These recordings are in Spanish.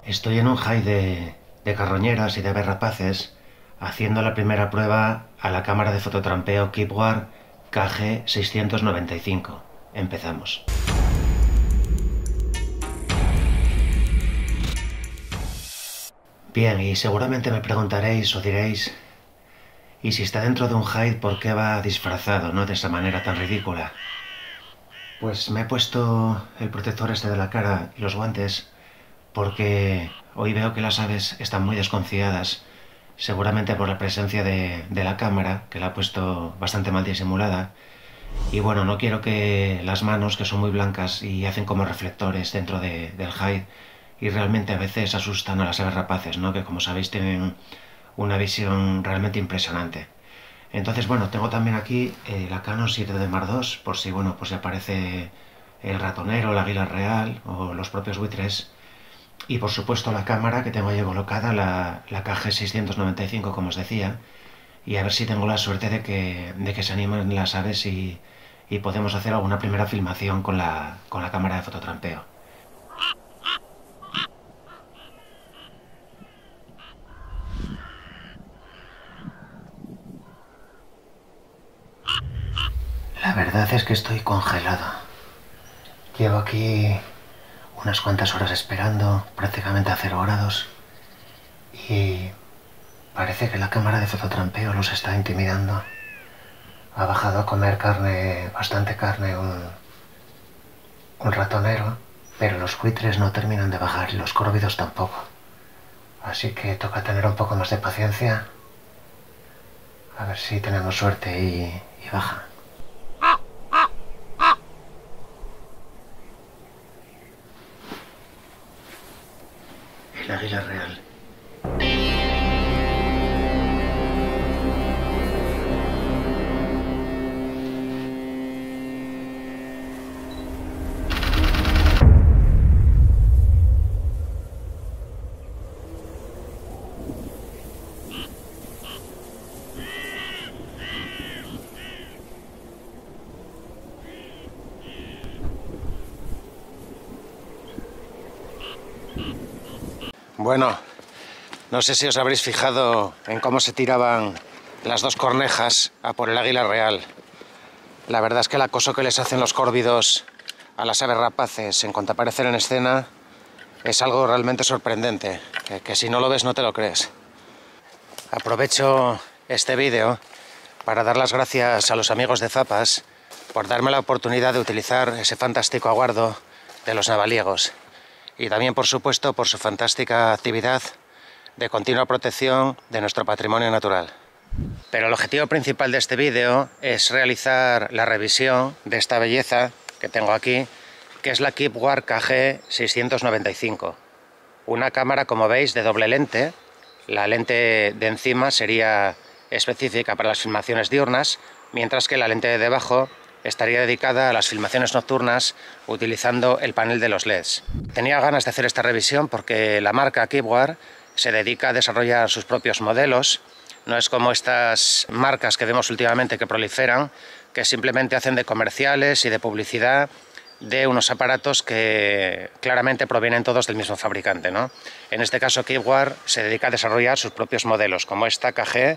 Estoy en un high de carroñeras y de aves rapaces haciendo la primera prueba a la cámara de fototrampeo Kipware KG695. Empezamos. Bien, y seguramente me preguntaréis o diréis, ¿y si está dentro de un hide, por qué va disfrazado, no de esa manera tan ridícula? Pues me he puesto el protector este de la cara y los guantes porque hoy veo que las aves están muy desconfiadas, seguramente por la presencia de la cámara, que la ha puesto bastante mal disimulada. Y bueno, no quiero que las manos, que son muy blancas y hacen como reflectores dentro del hide, y realmente a veces asustan a las aves rapaces, ¿no? Que como sabéis tienen una visión realmente impresionante. Entonces, bueno, tengo también aquí la Canon 7D Mark II, por si, bueno, pues si aparece el ratonero, el águila real o los propios buitres. Y por supuesto la cámara que tengo ahí colocada, la KG695, como os decía. Y a ver si tengo la suerte de que se animen las aves y podemos hacer alguna primera filmación con la cámara de fototrampeo. La verdad es que estoy congelado. Llevo aquí unas cuantas horas esperando, prácticamente a 0 grados, y parece que la cámara de fototrampeo los está intimidando. Ha bajado a comer carne, bastante carne, un ratonero, pero los buitres no terminan de bajar y los córvidos tampoco. Así que toca tener un poco más de paciencia. A ver si tenemos suerte y baja. El águila real. Bueno, no sé si os habréis fijado en cómo se tiraban las dos cornejas a por el águila real. La verdad es que el acoso que les hacen los córvidos a las aves rapaces en cuanto aparecen en escena es algo realmente sorprendente, que si no lo ves no te lo crees. Aprovecho este vídeo para dar las gracias a los amigos de Zapas por darme la oportunidad de utilizar ese fantástico aguardo de los navaliegos. Y también, por supuesto, por su fantástica actividad de continua protección de nuestro patrimonio natural. Pero el objetivo principal de este vídeo es realizar la revisión de esta belleza que tengo aquí, que es la Kipware KG695. Una cámara, como veis, de doble lente. La lente de encima sería específica para las filmaciones diurnas, mientras que la lente de debajo estaría dedicada a las filmaciones nocturnas utilizando el panel de los LEDs. Tenía ganas de hacer esta revisión porque la marca Kipware se dedica a desarrollar sus propios modelos. No es como estas marcas que vemos últimamente que proliferan, que simplemente hacen de comerciales y de publicidad de unos aparatos que claramente provienen todos del mismo fabricante, ¿no? En este caso Kipware se dedica a desarrollar sus propios modelos, como esta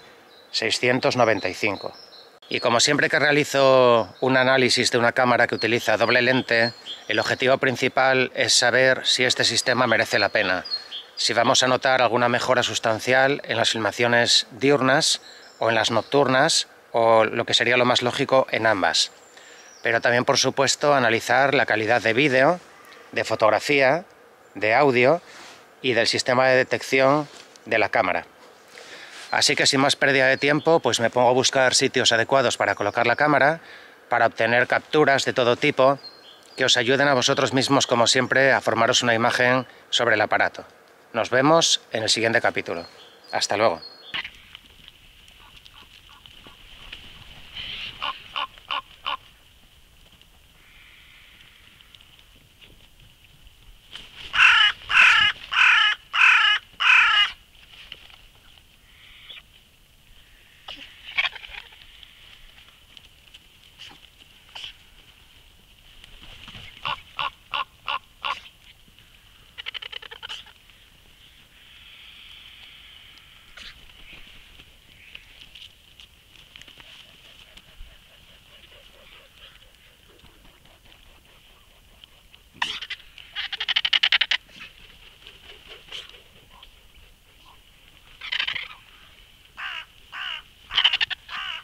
KG695. Y como siempre que realizo un análisis de una cámara que utiliza doble lente, el objetivo principal es saber si este sistema merece la pena, si vamos a notar alguna mejora sustancial en las filmaciones diurnas o en las nocturnas, o lo que sería lo más lógico, en ambas. Pero también, por supuesto, analizar la calidad de vídeo, de fotografía, de audio y del sistema de detección de la cámara. Así que sin más pérdida de tiempo, pues me pongo a buscar sitios adecuados para colocar la cámara, para obtener capturas de todo tipo que os ayuden a vosotros mismos, como siempre, a formaros una imagen sobre el aparato. Nos vemos en el siguiente capítulo. Hasta luego.